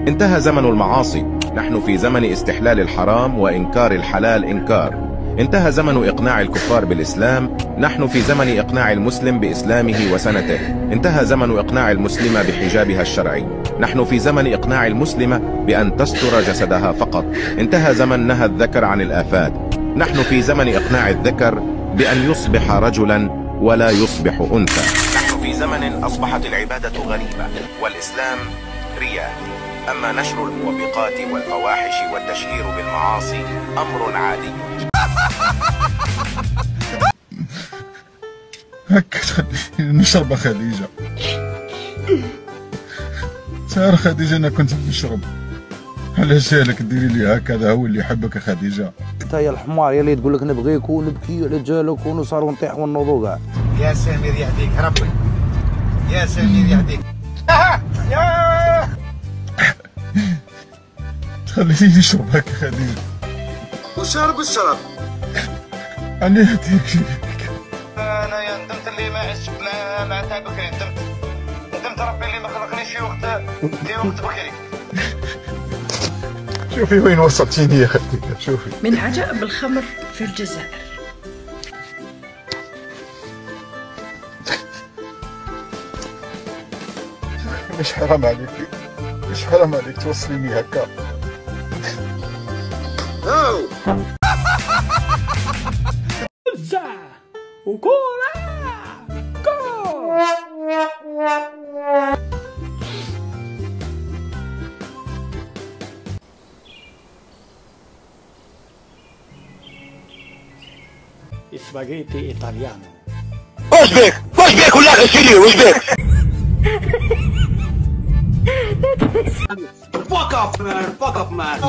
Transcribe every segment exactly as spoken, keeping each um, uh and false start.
انتهى زمن المعاصي، نحن في زمن استحلال الحرام وإنكار الحلال إنكار. انتهى زمن إقناع الكفار بالإسلام، نحن في زمن إقناع المسلم بإسلامه وسنته. انتهى زمن إقناع المسلمة بحجابها الشرعي، نحن في زمن إقناع المسلمة بأن تستر جسدها فقط. انتهى زمن نهى الذكر عن الآفات، نحن في زمن إقناع الذكر بأن يصبح رجلا ولا يصبح أنثى. نحن في زمن أصبحت العبادة غريبة والإسلام رياء، أما نشر الموبقات والفواحش والتشهير بالمعاصي أمر عادي. هكا نشرب خديجة. سار خديجة أنا كنت نشرب، علاش جالك ديري لي هكذا؟ هو اللي يحبك خديجة. انت يا الحمار يا اللي تقول لك نبغيك ونبكي على جالك ونصار ونطيح ونوضو كاع. يا سمير يهديك ربي، يا سمير يهديك. يا تخليني نشرب هكا خديجة. وشرب الشرب. أنا يهديك. انا يا ندمت اللي ما عشت مع مع تاع بكري، ندمت ندمت ربي اللي ما خلقنيش في وقت في وقت بكري. شوفي وين وصلتيني يا خديجة، شوفي. من عجائب الخمر في الجزائر. مش حرام عليك، مش حرام عليك توصليني هكا. وكولا سباجيتي ايطاليانو. واش بيك؟ واش بيك ولا غسيلي واش بيك؟ Fuck off man, fuck off man.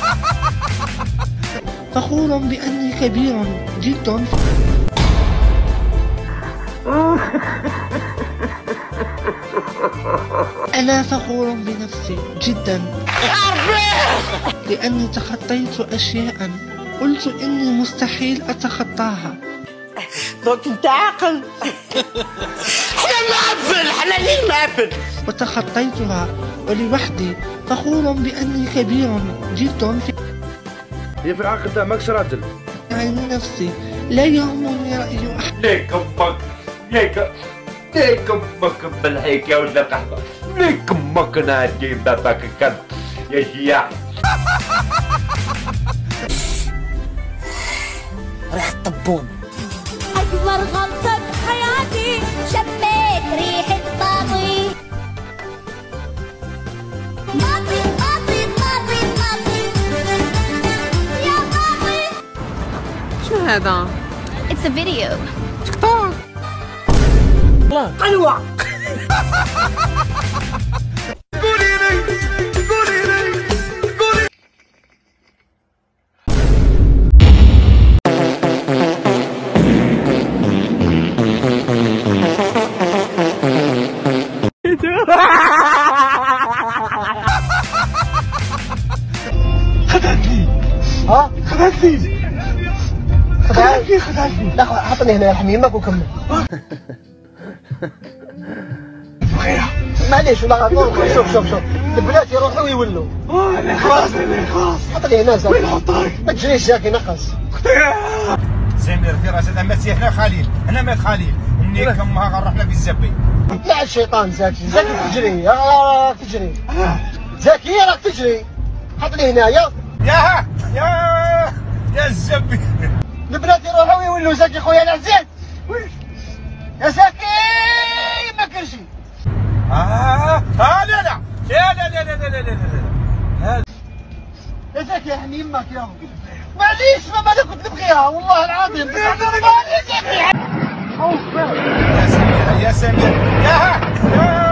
فخور بأني كبير جدا. أنا فخور بنفسي جدا لأني تخطيت أشياء قلت إني مستحيل أتخطاها. دونك انت عاقل. حنا معفن، حنا ليه معفن. وتخطيتها ولوحدي. فخور بأني كبير جدا في هي في العقل تاع ماكش راجل. عين نفسي، لا يهمني رأي أحد. ليك امك، ليك ليك امك بالحكايه ولا قحبه، ليك امك نادي باباك كذب يا جياع. راح الطبون. أكبر غلطة بحياتي شميت ريحة طاطي. طاطي طاطي طاطي طاطي يا طاطي. شنو هذا؟ It's a video. تيك توك. الله قلوة. قولي لي قولي لي قولي. خدعتني. ها؟ خدعتني. خدعتني خدعتني. لا حطني هنا يرحم يمك وكمل. معليش ولا شوف شوف شوف البنات يروحوا ويولوا. خلاص خلاص. حطني هنا زاكي. وين نحطك؟ ما تجريش زاكي نقص. سمير في راسه انا مات هنا خليل، هنا مات خليل، مني كمها غنروح لها بالزبي. مع الشيطان زاكي، زاكي تجري، راك تجري. زاكي راك تجري. حطني هنايا. يا يا يا الزبي. البنات يروحوا ويولوا زاكي خويا العزيز. يا زاكي ما كرشي. آه آه لا لا لا لا لا لا لا لا لا يا زكي يا حمي يمك يا معليش ما بالك كنت نبغيها والله العظيم. معليش يا اخي. يا سمير يا سمير يا